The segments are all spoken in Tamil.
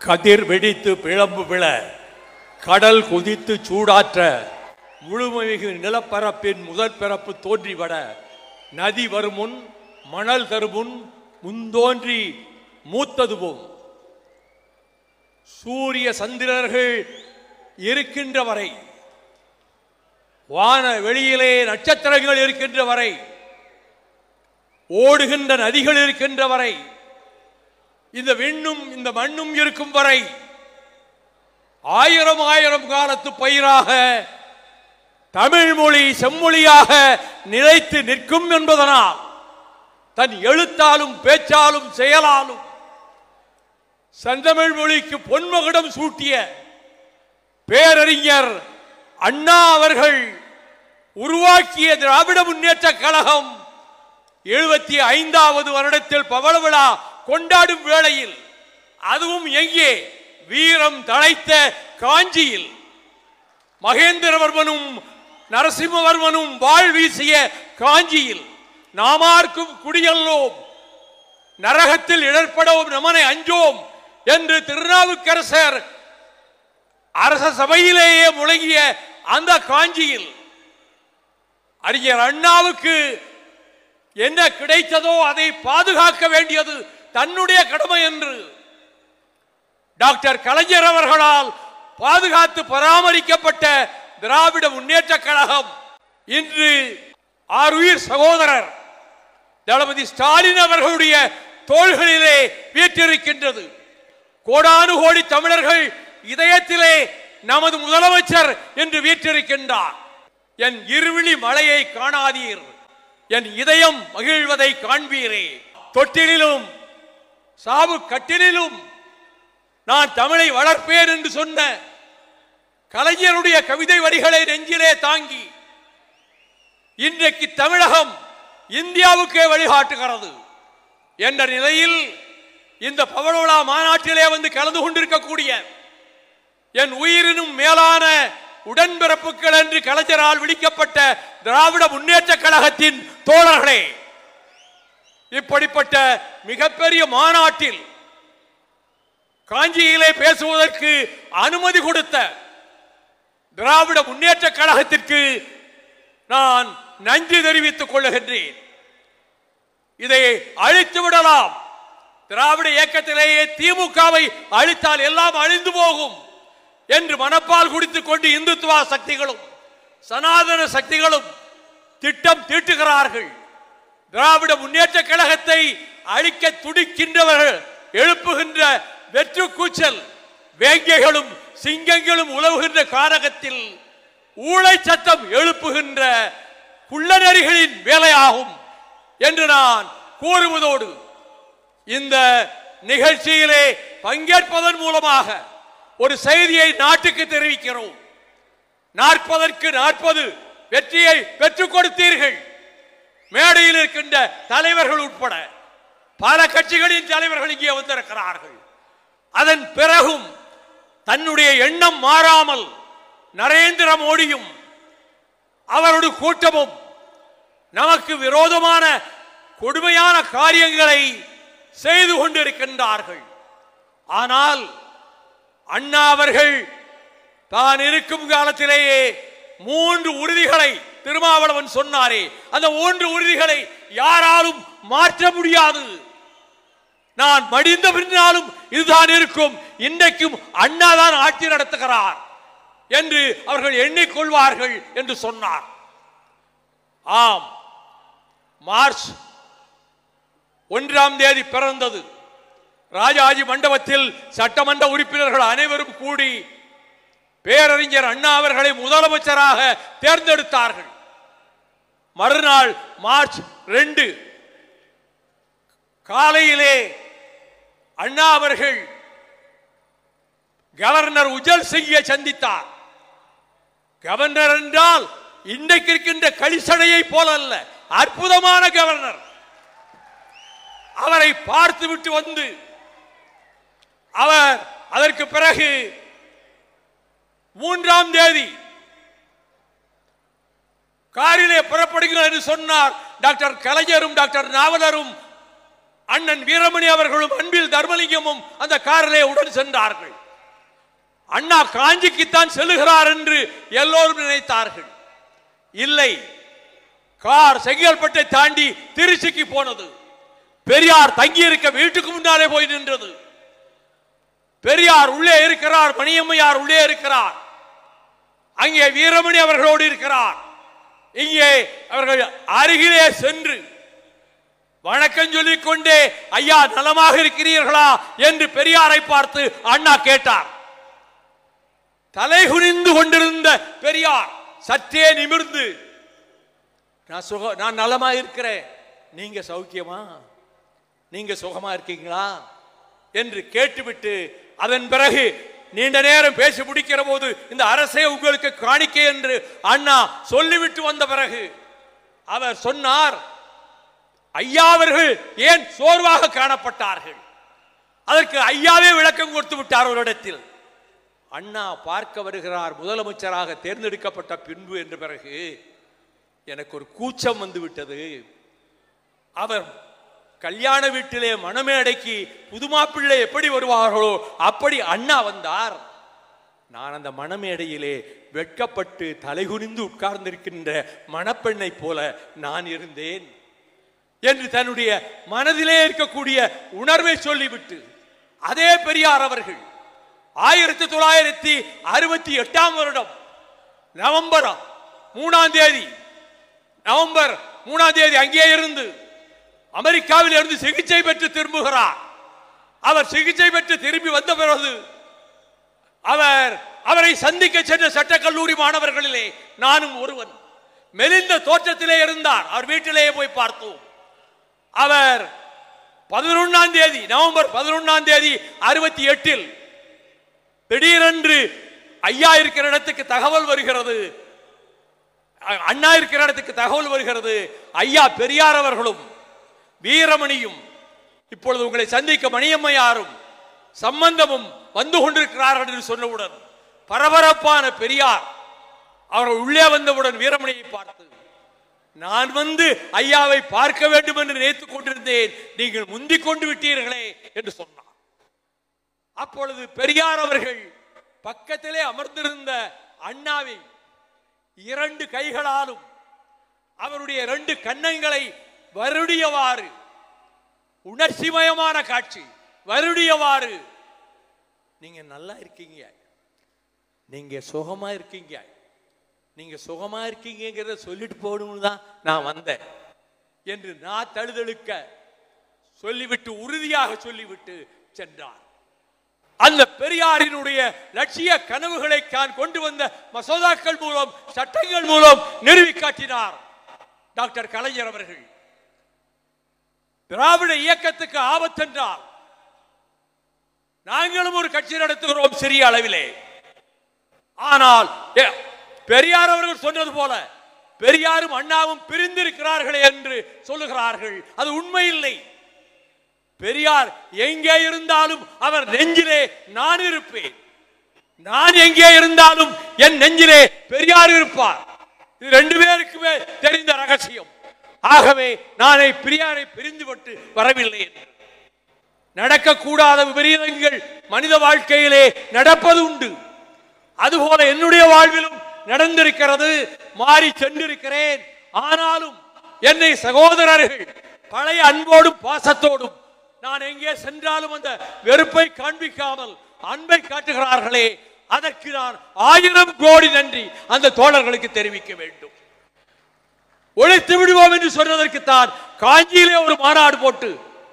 கதிர் வெடித்து பிளம்பு விழ கடல் கொதித்து சூடாற்ற முழுமைமிகு நிலப்பரப்பின் முதற் பிறப்பு தோன்றிவிட நதி வருமுன் மணல் தருமுன் முந்தோன்றி மூத்தது போம். சூரிய சந்திரர்கள் இருக்கின்ற வரை, வான வெளியிலே நட்சத்திரங்கள் இருக்கின்ற வரை, ஓடுகின்ற நதிகள் இருக்கின்ற வரை, இந்த விண்ணும் இந்த மண்ணும் இருக்கும் வரை ஆயிரம் ஆயிரம் காலத்து பயிராக தமிழ் மொழி செம்மொழியாக நிலைத்து நிற்கும் என்பதனால் தன் எழுத்தாலும் பேச்சாலும் செயலாலும் செந்தமிழ் மொழிக்கு பொன்மகுடம் சூட்டிய பேரறிஞர் அண்ணா அவர்கள் உருவாக்கிய திராவிட முன்னேற்ற கழகம் 75வது வருடத்தில் பவள விழா கொண்டாடும் வேளையில், அதுவும் எங்கே, வீரம் தழைத்த காஞ்சியில், மகேந்திரவர்மனும் நரசிம்மவர்மனும் வாழ் வீசிய காஞ்சியில், நாமார்க்கும் குடியல்லோம் நரகத்தில் இடர்படவும் நமனை அஞ்சோம் என்று திருநாவுக்கரசர் அரச சபையிலேயே முழங்கிய அந்த காஞ்சியில் அறிஞர் அண்ணாவுக்கு என்ன கிடைத்ததோ அதை பாதுகாக்க வேண்டியது தன்னுடைய கடமை என்று டாக்டர் கலைஞர் அவர்களால் பாதுகாத்து பராமரிக்கப்பட்ட திராவிட முன்னேற்ற கழகம் இன்று ஆருயிர் சகோதரர் தளபதி ஸ்டாலின் அவர்களுடைய தோள்களிலே வீற்றிருக்கின்றது. கோடானு கோடி தமிழர்கள் இதயத்திலே நமது முதலமைச்சர் என்று வீற்றிருக்கின்றார். என் இருவிழி மலையை காணாதீர், என் இதயம் மகிழ்வதை காண்பீரே. தொட்டிலும் சாவு கட்டிலும் நான் தமிழை வளர்ப்பேன் என்று சொன்ன கலைஞருடைய கவிதை வரிகளை நெஞ்சிலே தாங்கி இன்றைக்கு தமிழகம் இந்தியாவுக்கே வழிகாட்டுகிறது என்ற நிலையில் இந்த பவள விழா மாநாட்டிலே வந்து கலந்து கொண்டிருக்கக்கூடிய என் உயிரினும் மேலான உடன்பிறப்புகள் என்று கலைஞரால் விளிக்கப்பட்ட திராவிட முன்னேற்ற கழகத்தின் தோழர்களே, இப்படிப்பட்ட மிகப்பெரிய மாநாட்டில் காஞ்சியிலே பேசுவதற்கு அனுமதி கொடுத்த திராவிட முன்னேற்ற கழகத்திற்கு நான் நன்றி தெரிவித்துக் கொள்ளுகின்றேன். இதை அழித்து விடலாம். திராவிட இயக்கத்திலேயே திமுகவை அழித்தால் எல்லாம் அழிந்து போகும் என்று மனப்பால் குடித்துக் கொண்டு இந்துத்துவ சக்திகளும் சனாதன சக்திகளும் திட்டம் தீட்டுகிறார்கள். திராவிட முன்னேற்ற கழகத்தை அழிக்க துடிக்கின்றவர்கள் எழுப்புகின்ற வெற்று கூச்சல் வேங்கைகளும் சிங்கங்களும் உலவுகின்ற காரகத்தில் ஊழை சத்தம் எழுப்புகின்ற குள்ளநரிகளின் வேலையாகும் என்று நான் கூறுவதோடு இந்த நிகழ்ச்சியிலே பங்கேற்பதன் மூலமாக ஒரு செய்தியை நாட்டுக்கு தெரிவிக்கிறோம். 40க்கு 40 வெற்றியை பெற்றுக் கொடுத்தீர்கள். மேடையில் இருக்கின்ற தலைவர்கள் உட்பட பல கட்சிகளின் தலைவர்கள் இங்கே வந்திருக்கிறார்கள். அதன் பிறகும் தன்னுடைய எண்ணம் மாறாமல் நரேந்திர மோடியும் அவருடைய கூட்டமும் நமக்கு விரோதமான கொடுமையான காரியங்களை செய்து கொண்டிருக்கின்றார்கள். ஆனால் அண்ணா அவர்கள் தான் இருக்கும் காலத்திலேயே 3 உறுதிகளை திருமாவளவன் சொன்னாரே, அந்த 3 உறுதிகளை யாராலும் மாற்ற முடியாது. நான் மடிந்த பின்னாலும் இதுதான் இருக்கும், இன்றைக்கும் அண்ணா தான் ஆட்சி நடத்துகிறார் என்று அவர்கள் எண்ணிக்கொள்வார்கள் என்று சொன்னார். ஆம், மார்ச் 1ஆம் தேதி பிறந்தது. ராஜாஜி மண்டபத்தில் சட்டமன்ற உறுப்பினர்கள் அனைவரும் கூடி பேரறிஞர் அண்ணா அவர்களை முதலமைச்சராக தேர்ந்தெடுத்தார்கள். மறுநாள் மார்ச் 2 காலையிலே அண்ணா அவர்கள் கவர்னர் உஜல் சிங்கை சந்தித்தார். கவர்னர் என்றால் இன்றைக்கு இருக்கின்ற களிசடையை போல அல்ல, அற்புதமான கவர்னர். அவரை பார்த்து விட்டு வந்து அவர் அதற்கு பிறகு 3ஆம் தேதி காரிலே புறப்படுகிறார் என்று சொன்னார். டாக்டர் கலைஞரும் டாக்டர் நாவலரும் அண்ணன் வீரமணி அவர்களும் அன்பில் தர்மலிங்கமும் அந்த காரிலே உடன் சென்றார்கள். அண்ணா காஞ்சிக்குத்தான் செல்லுகிறார் என்று எல்லோரும் நினைத்தார்கள். இல்லை, கார் செங்கல்பட்டை தாண்டி திருச்சிக்கு போனது. பெரியார் தங்கி இருக்க வீட்டுக்கு முன்னாலே போய் நின்றது. பெரியார் உள்ளே இருக்கிறார், மணியம்மையார் உள்ளே இருக்கிறார், அங்கே வீரமணி அவர்களோடு இருக்கிறார். இங்கே அவர்கள் அருகிலே சென்று வணக்கம் சொல்லிக் கொண்டே, ஐயா நலமாக இருக்கிறீர்களா என்று பெரியாரை பார்த்து அண்ணா கேட்டார். தலைகுனிந்து கொண்டிருந்த பெரியார் சற்றே நிமிர்ந்து, நான் நலமா இருக்கிறேன், நீங்க சௌக்கியமா, நீங்க சுகமா இருக்கீங்களா என்று கேட்டுவிட்டு, அதன் பிறகு நீண்ட நேரம் பேசி முடிக்கிற போது, இந்த அரசே உங்களுக்கு காணிக்கை என்று அண்ணா சொல்லிவிட்டு வந்த பிறகு அவர் சொன்னார், ஐயா அவர்கள் ஏன் சோர்வாக காணப்பட்டார்கள்? அதற்கு ஐயாவே விளக்கம் கொடுத்து விட்டார் ஒரு இடத்தில். அண்ணா பார்க்க வருகிறார் முதலமைச்சராக தேர்ந்தெடுக்கப்பட்ட பின்பு என்ற பிறகு எனக்கு ஒரு கூச்சம் வந்து விட்டது. அவர் கல்யாண வீட்டிலே மணமேடைக்கு புதுமாப்பிள்ளை எப்படி வருவார்களோ அப்படி அண்ணா வந்தார். நான் அந்த மணமேடையிலே வெட்கப்பட்டு தலைகுனிந்து உட்கார்ந்திருக்கின்ற மணப்பெண்ணை போல நான் இருந்தேன் என்று தன்னுடைய மனதிலே இருக்கக்கூடிய உணர்வை சொல்லிவிட்டு, அதே பெரியார் அவர்கள் 1968 வருடம் நவம்பர் 3 தேதி அங்கே இருந்து அமெரிக்காவில் இருந்து சிகிச்சை பெற்று திரும்புகிறார். அவர் சிகிச்சை பெற்று திரும்பி வந்த பிறகு அவரை சந்திக்க சென்ற சட்டக்கல்லூரி மாணவர்களிலே நானும் ஒருவன். மெலிந்த தோற்றத்திலே இருந்தார். அவர் வீட்டிலேயே போய் பார்த்தோம். அவர் 11ஆம் தேதி நவம்பர் 11ஆம் தேதி 68 திடீரென்று ஐயா இருக்கிற இடத்துக்கு தகவல் வருகிறது, அண்ணா இருக்கிற இடத்துக்கு தகவல் வருகிறது. ஐயா பெரியார் அவர்களும் வீரமணியும் இப்பொழுது உங்களை சந்திக்க மணியம்மையாரும் சம்பந்தமும் வந்து கொண்டிருக்கிறார்கள் என்று சொன்னவுடன் பரபரப்பான பெரியார் அவர்கள் உள்ளே வந்தவுடன் வீரமணியை பார்த்து, நான் வந்து ஐயாவை பார்க்க வேண்டும் என்று நினைத்துக் கொண்டிருந்தேன், நீங்கள் முந்திக் கொண்டு விட்டீர்களே என்று சொன்னார். அப்பொழுது பெரியார் அவர்கள் பக்கத்திலே அமர்ந்திருந்த அண்ணாவை 2 கைகளாலும் அவருடைய 2 கன்னங்களை வருடியவாறு, உணர்ச்சிமயமான காட்சி, வருடியவாறு, நீங்க நல்லா இருக்கீங்க, நீங்க சுகமா இருக்கீங்க, நீங்க சுகமா இருக்கீங்கிறத சொல்லிட்டு போகணும்னு தான் நான் வந்தேன் என்று நான் தழுதழுக்க சொல்லிவிட்டு, உறுதியாக சொல்லிவிட்டு சென்றார். அந்த பெரியாரினுடைய லட்சிய கனவுகளை தான் கொண்டு வந்த மசோதாக்கள் மூலம், சட்டங்கள் மூலம் நிறுவி காட்டினார் டாக்டர் கலைஞர் அவர்கள். திராவிட இயக்கத்துக்கு ஆபத்தென்றால் நாங்களும் ஒரு கட்சி நடத்துகிறோம் சிறிய அளவிலே. ஆனால் பெரியார் அவர்கள் சொன்னது போல பெரியாரும் அண்ணாவும் பிரிந்திருக்கிறார்களே என்று சொல்லுகிறார்கள். அது உண்மை இல்லை. பெரியார் எங்கே இருந்தாலும் அவர் நெஞ்சிலே நான் இருப்பேன், நான் எங்கே இருந்தாலும் என் நெஞ்சிலே பெரியார் இருப்பார். இது 2 பேருக்குமே தெரிந்த ரகசியம். ஆகவே நானே பெரியாரை பிரிந்துவிட்டு வரவில்லை என்று. நடக்கக்கூடாத விபரீதங்கள் மனித வாழ்க்கையிலே நடப்பது உண்டு. அதுபோல என்னுடைய வாழ்விலும் நடந்திருக்கிறது, மாறி சென்றிருக்கிறேன். ஆனாலும் என்னை சகோதரர்கள் பழைய அன்போடும் பாசத்தோடும் நான் எங்கே சென்றாலும் அந்த வெறுப்பை காண்பிக்காமல் அன்பை காட்டுகிறார்களே, அதற்கு நான் 1000 கோடி நன்றி அந்த தோழர்களுக்கு தெரிவிக்க வேண்டும். ஒழித்து விடுவோம் என்று சொன்னதற்குத்தான் காஞ்சியிலே ஒரு மாநாடு போட்டு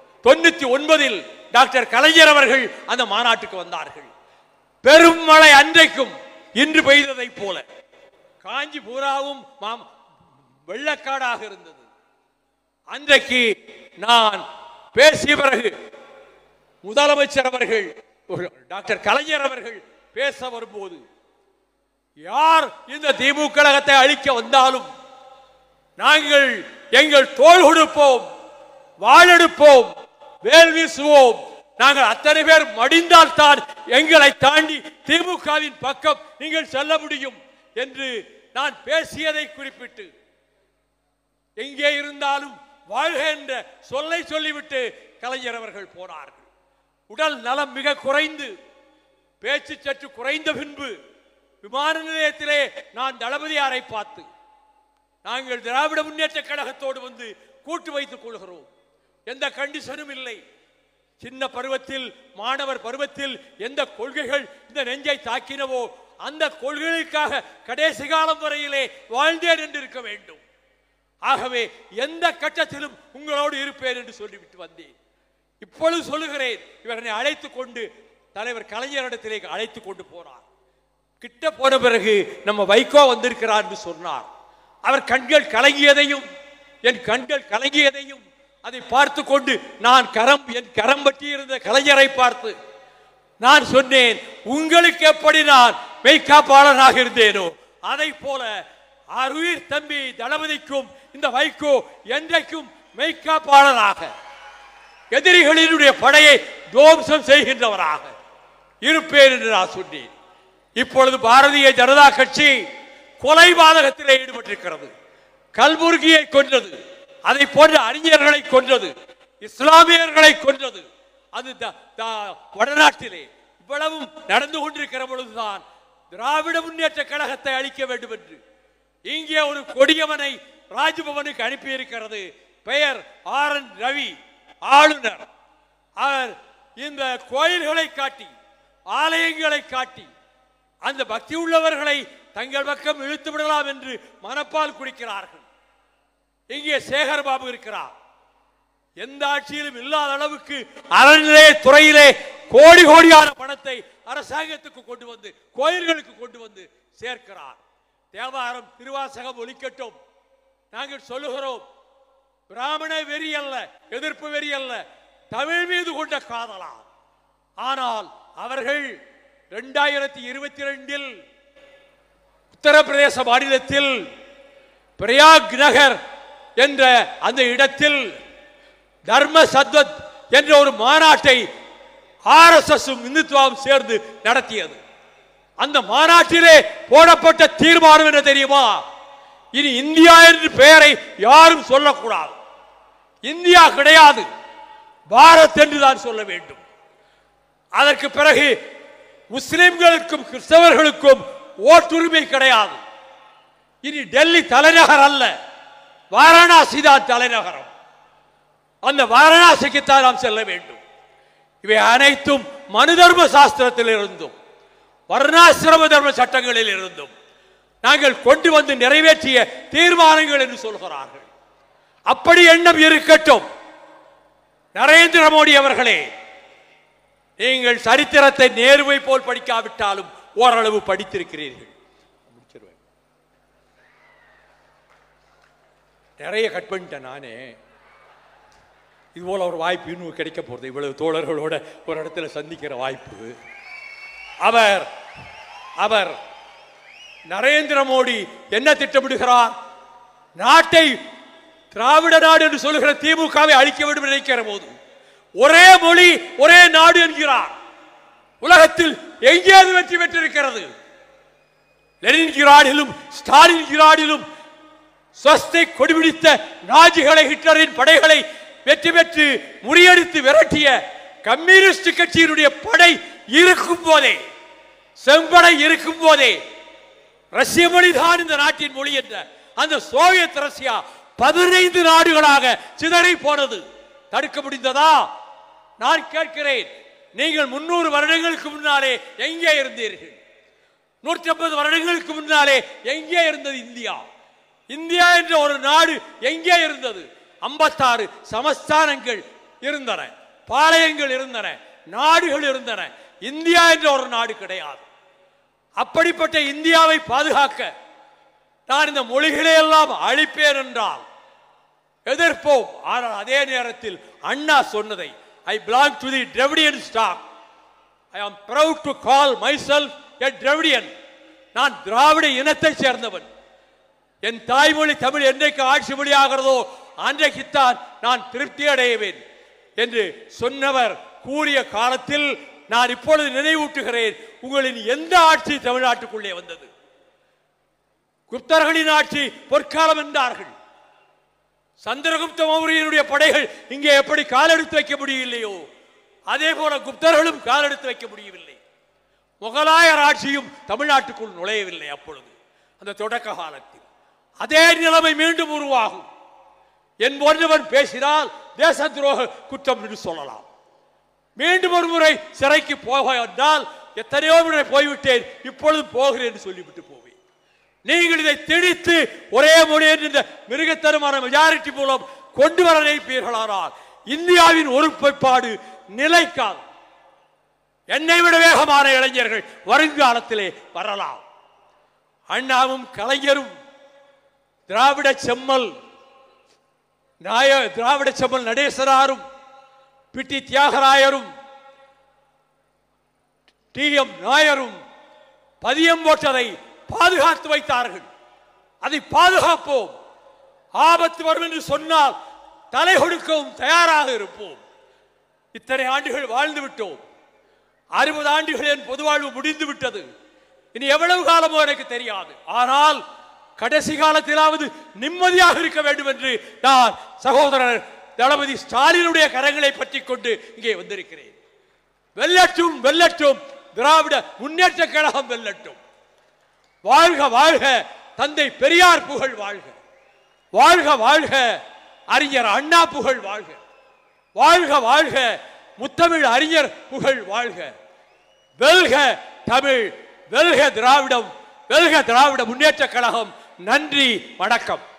99 டாக்டர் கலைஞர் அவர்கள் அந்த மாநாட்டுக்கு வந்தார்கள். பெரும் மழை அன்றைக்கும் இன்று பெய்ததை போல காஞ்சி பூராவும் வெள்ளக்காடாக இருந்தது. அன்றைக்கு நான் பேசிய பிறகு முதலமைச்சர் அவர்கள் டாக்டர் கலைஞர் அவர்கள் பேச வரும்போது, யார் இந்த திமுக கழகத்தை அழிக்க வந்தாலும் நாங்கள் எங்கள் தோள் கொடுப்போம், வாழெடுப்போம், வேல் வீசுவோம், நாங்கள் அத்தனை பேர் மடிந்தால் தான் எங்களை தாண்டி திமுகவின் பக்கம் நீங்கள் செல்ல முடியும் என்று நான் பேசியதை குறிப்பிட்டு, எங்கே இருந்தாலும் வாழ்க என்ற சொல்லை சொல்லிவிட்டு கலைஞர் அவர்கள் போனார்கள். உடல் நலம் மிக குறைந்து, பேச்சு சற்று குறைந்த பின்பு விமான நிலையத்திலே நான் தளபதியாரை பார்த்து, நாங்கள் திராவிட முன்னேற்ற கழகத்தோடு வந்து கூட்டு வைத்துக் கொள்கிறோம், எந்த கண்டிஷனும் இல்லை, சின்ன பருவத்தில் மாணவர் பருவத்தில் எந்த கொள்கைகள் இந்த நெஞ்சை தாக்கினவோ அந்த கொள்கைகளுக்காக கடைசி காலம் வரையிலே வாழ்ந்தேன் என்று இருக்க வேண்டும். ஆகவே எந்த கட்டத்திலும் உங்களோடு இருப்பேன் என்று சொல்லிவிட்டு வந்தேன். இப்பொழுது சொல்லுகிறேன், இவரை அழைத்துக் கொண்டு தலைவர் கலைஞரிடத்திலே அழைத்துக் கொண்டு போனார். கிட்ட போன பிறகு நம்ம வைகோ வந்திருக்கிறார் என்று சொன்னார். அவர் கண்கள் கலங்கியதையும் என் கண்கள் கலங்கியதையும் அதை பார்த்து கொண்டு என் கரம் பற்றி இருந்த கலைஞரை பார்த்து நான் சொன்னேன், உங்களுக்கு எப்படி நான் மெய்காப்பாளனாக இருந்தேனோ அதை போல அருயிர் தம்பி தளபதிக்கும் இந்த வைகோ என்றைக்கும் மெய்காப்பாளராக, எதிரிகளினுடைய படையை துவம்சம் செய்கின்றவராக இருப்பேன் என்று நான் சொன்னேன். இப்பொழுது பாரதிய ஜனதா கட்சி கொலைபாதகத்திலே ஈடுபட்டிருக்கிறது. கல்புர்கியை கொன்றது, அதை போன்ற அறிஞர்களை கொன்றது, இஸ்லாமியர்களை கொன்றது. அது வடநாட்டிலே இவ்வளவும் நடந்து கொண்டிருக்கிற பொழுதுதான் திராவிட முன்னேற்ற கழகத்தை அழிக்க வேண்டும் என்று இங்கே ஒரு கொடியவனை ராஜ்பவனுக்கு அனுப்பியிருக்கிறது. பெயர் ஆர்.என். ரவி, ஆளுநர். அவர் இந்த கோயில்களை காட்டி, ஆலயங்களை காட்டி அந்த பக்தி உள்ளவர்களை தங்கள் பக்கம் இழுத்து விடலாம் என்று மனப்பால் குடிக்கிறார்கள். இங்கே சேகர் பாபு இருக்கிறார். எந்த ஆட்சியிலும் இல்லாத அளவுக்கு அறநிலைய துறையிலே கோடி கோடியான பணத்தை அரசாங்கத்துக்கு கொண்டு வந்து கோயில்களுக்கு கொண்டு வந்து சேர்க்கிறார். தேவாரம் திருவாசகம் ஒலிக்கட்டும். நாங்கள் சொல்லுகிறோம், பிராமண வெறி அல்ல, எதிர்ப்பு வெறி அல்ல, தமிழ் மீது கொண்ட காதலா. ஆனால் அவர்கள் 2022 உத்தரப்பிரதேச மாநிலத்தில் பிரயாக் நகர் என்ற அந்த இடத்தில் தர்ம சத்வத் என்ற ஒரு மாநாட்டை ஆர்எஸ்எஸும் இந்துத்துவம் சேர்ந்து நடத்தியது. அந்த மாநாட்டிலே போடப்பட்ட தீர்மானம் என்ன தெரியுமா? இனி இந்தியா என்ற பெயரை யாரும் சொல்லக்கூடாது. இந்தியா கிடையாது, பாரத் என்று தான் சொல்ல வேண்டும். அதற்கு பிறகு முஸ்லிம்களுக்கும் கிறிஸ்தவர்களுக்கும் ஓட்டுரிமை கிடையாது. இனி டெல்லி தலைநகர் அல்ல, வாரணாசி தான் தலைநகரம். அந்த வாரணாசிக்குத்தான் நாம் செல்ல வேண்டும். இவை அனைத்தும் மனு தர்ம சாஸ்திரத்தில் இருந்தும் வர்ணாசிரம தர்ம சட்டங்களில் இருந்தும் நாங்கள் கொண்டு வந்து நிறைவேற்றிய தீர்மானங்கள் என்று சொல்கிறார்கள். அப்படி எண்ணம் இருக்கட்டும். நரேந்திர மோடி அவர்களே, நீங்கள் சரித்திரத்தை நேருவை போல் படிக்காவிட்டாலும் ஓரளவு படித்திருக்கிறீர்கள். நிறைய கட் பண்ணிட்டேன் நானே. இது போல ஒரு வாய்ப்பு இன்னும் கிடைக்க போறது. இவ்வளவு தோழர்களோட ஒரு இடத்துல சந்திக்கிற வாய்ப்பு. அவர் நரேந்திர மோடி என்ன திட்டமிடுகிறார்? நாட்டை திராவிட நாடு என்று சொல்லுகிற திமுகவை அழிக்க வேண்டும் நினைக்கிற போது ஒரே மொழி ஒரே நாடு என்கிறார். உலகத்தில் எங்கேயாவது வெற்றி பெற்றிருக்கிறது? லெனின்கிராடிலும் ஸ்டாலின்கிராடிலும் ஸ்வஸ்திக் கொடிபிடித்த நாஜிகளை, ஹிட்லரின் படைகளை வெற்றி பெற்று முறியடித்து விரட்டிய கம்யூனிஸ்ட் கட்சியினுடைய படை இருக்கும் போதே, செம்படை இருக்கும் போதே ரஷ்ய மொழிதான் இந்த நாட்டின் மொழி என்ற அந்த சோவியத் ரஷ்யா 15 நாடுகளாக சிதறி போனது. தடுக்க முடிந்ததா? நான் கேட்கிறேன், நீங்கள் 300 வருடங்களுக்கு முன்னாலே எங்கே இருந்தீர்கள்? 150 வருடங்களுக்கு முன்னாலே எங்கே இருந்தது இந்தியா? இந்தியா என்ற ஒரு நாடு எங்கே இருந்தது? 56 சமஸ்தானங்கள் இருந்தன, பாளையங்கள் இருந்தன, நாடுகள் இருந்தன. இந்தியா என்ற ஒரு நாடு கிடையாது. அப்படிப்பட்ட இந்தியாவை பாதுகாக்க நான் இந்த மொழிகளை எல்லாம் அழிப்பேன் என்றால் எதிர்ப்போம். ஆனால் அதே நேரத்தில் அண்ணா சொன்னதை, I belong to the Dravidian stock. I am proud to call myself a Dravidian. நான் திராவிட இனத்தை சேர்ந்தவன். என் தாய்மொழி தமிழ் என்றைக்கு ஆட்சி மொழி ஆகிறதோ அன்றைக்குத்தான் நான் திருப்தி அடைவேன் என்று சொன்னவர் கூறிய காலத்தில் நான் இப்பொழுது நினைவூட்டுகிறேன். உங்களின் எந்த ஆட்சி தமிழ்நாட்டுக்குள்ளே வந்தது? குப்தர்களின் ஆட்சி பொற்காலம் என்றார்கள். சந்திரகுப்த மௌரியனுடைய படைகள் இங்கே எப்படி காலெடுத்து வைக்க முடியவில்லையோ அதே போல குப்தர்களும் காலெடுத்து வைக்க முடியவில்லை. முகலாயர் ஆட்சியும் தமிழ்நாட்டுக்குள் நுழையவில்லை. அப்பொழுது அந்த தொடக்க காலத்தில் அதே நிலைமை மீண்டும் உருவாகும். என் போன்றவன் பேசினால் தேச துரோக குற்றம் என்று சொல்லலாம். மீண்டும் ஒரு முறை சிறைக்கு போக என்றால் எத்தனையோ முறை போய்விட்டேன், இப்பொழுது போகிறேன் என்று சொல்லிவிட்டு போவேன். நீங்கள் இதை திணித்து ஒரே மொழி என்ற மிருகத்தனமான மெஜாரிட்டி மூலம் கொண்டு வர நினைப்பீர்களானால் இந்தியாவின் ஒருமைப்பாடு நிலைக்காது. என்னை விட வேகமான இளைஞர்கள் வருங்காலத்திலே வரலாம். அண்ணாவும் கலைஞரும் திராவிட செம்மல் நடேசனாரும் பிட்டி தியாகராயரும் டி.எம். நாயரும் பதியம் போட்டதை பாதுகாத்து வைத்தார்கள். அதை பாதுகாப்போம். ஆபத்து வரும் என்று சொன்னால் தலை கொடுக்கவும் தயாராக இருப்போம். இத்தனை ஆண்டுகள் வாழ்ந்து விட்டோம். 60 ஆண்டுகள் என் பொது வாழ்வு முடிந்து விட்டது. இனி எவ்வளவு காலமோ எனக்கு தெரியாது. ஆனால் கடைசி காலத்திலாவது நிம்மதியாக இருக்க வேண்டும் என்று நான் சகோதரர் தளபதி ஸ்டாலினுடைய கரங்களை பற்றி கொண்டு இங்கே வந்திருக்கிறேன். வெல்லட்டும் வெல்லட்டும், திராவிட முன்னேற்ற கழகம் வெல்லட்டும். வாழ்க வாழ்க தந்தை பெரியார் புகழ் வாழ்க. வாழ்க வாழ்க அறிஞர் அண்ணா புகழ் வாழ்க. வாழ்க வாழ்க முத்தமிழ் அறிஞர் புகழ் வாழ்க. வெல்க தமிழ், வெல்க திராவிடம், வெல்க திராவிட முன்னேற்ற கழகம். நன்றி, வணக்கம்.